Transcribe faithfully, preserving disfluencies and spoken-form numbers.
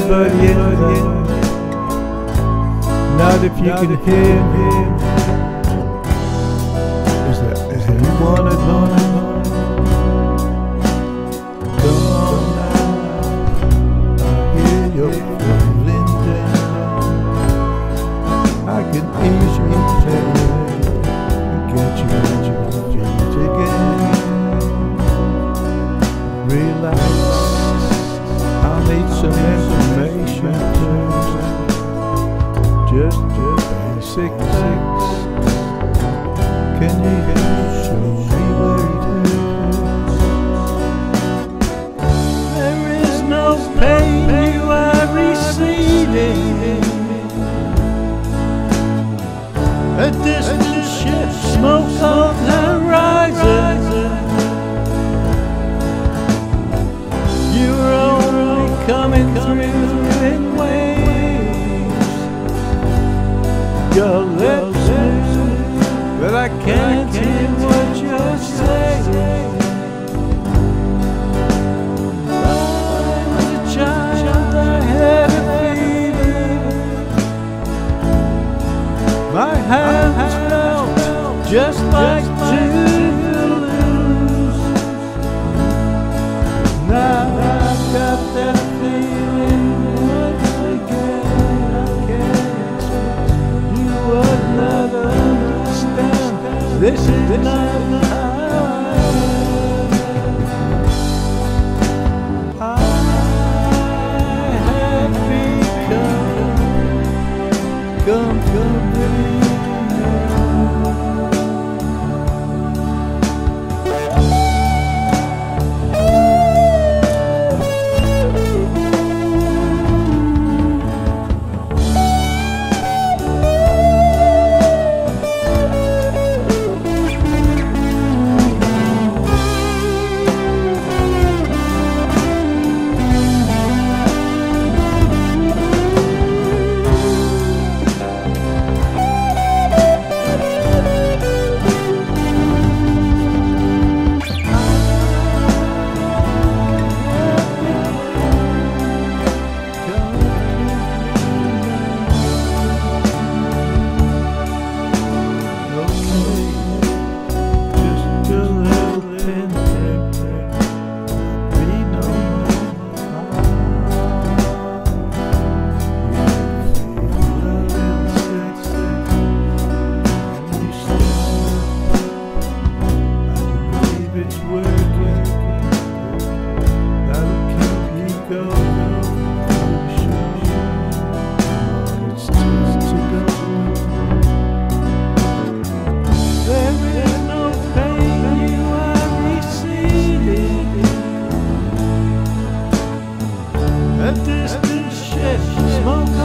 anybody else. Not if you can hear me. Is there anyone at home? Come on now, I hear you're feeling down. I can ease your pain and get you on your feet again. Relax, I'll need some information first. Just, just basic facts. Can you show me where it hurts? There is no pain you are receiving. A distant ship, smoke on the horizon. You're only coming through in waves. Your lips move, but I can't hear what you're saying. I was a child, I had a feeling. My hands felt just like two balloons. Now I've got that feeling once again. I can't explain. You would not understand. This is not how I have become. Come, come, baby. A distant ship, smoke